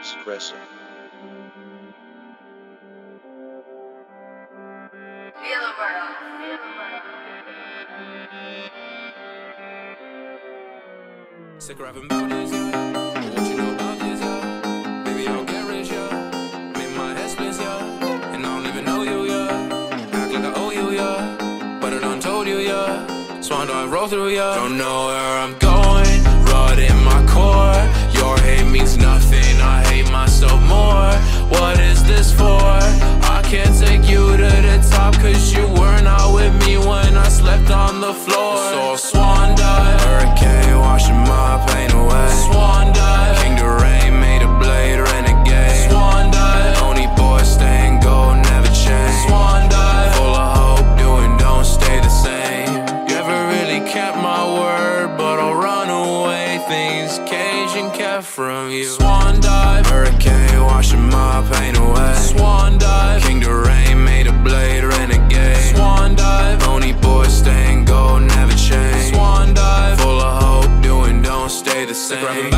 espresso. Sick of rapping about this, yeah. What you know about this, yeah? Baby, I'll get rich, yeah. Make my head split, yeah. And I don't even know you, yeah. Act like I owe you, yeah. But I done told you, yeah. Swan Dive roll through, yeah. Don't know where I'm going, rot in my core. Your hate means nothing, I hate myself more. What is this for? I can't take you to the top, cause you were not with me when I slept on the floor. So Swan Dive, hurricane washing my pain away. Swan Dive, King Giroud made a blade renegade. Swan Dive, only boy staying gold, never change. Swan Dive, full of hope, doing don't stay the same. You ever really kept my word, but I'll run away. Things caged and kept from you. Swan Dive, hurricane washing my pain away. Swan Dive, King Giroud made a blade renegade. Swan Dive, only boy staying gold, never change. Swan Dive, full of hope, doing don't stay the same.